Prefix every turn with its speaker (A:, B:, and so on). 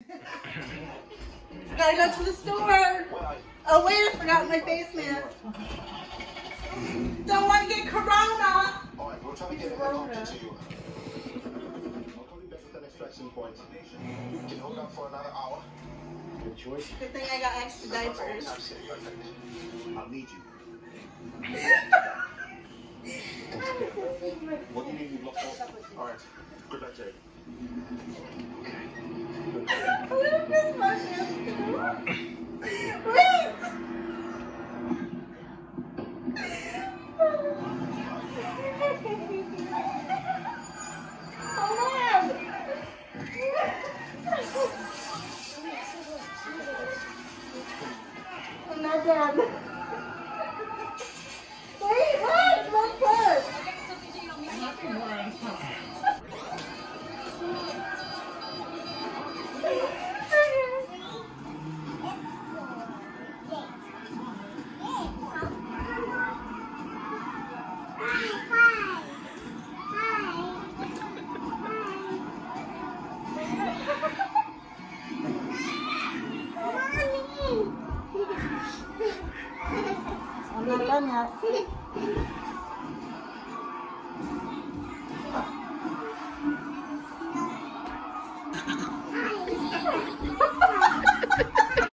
A: Gotta go to the store. Oh wait, I forgot my face mask. Don't want to get corona.
B: Alright, we'll try to get a helicopter to you. I'll call you back with an extraction point. You can hold out for another hour. Good choice.
A: Good thing I got extra diapers.
B: I'll need you. What do you need? Alright. Good luck, Jake.
A: Wait! I'm not done. Wait, what? One first. I'm not done yet.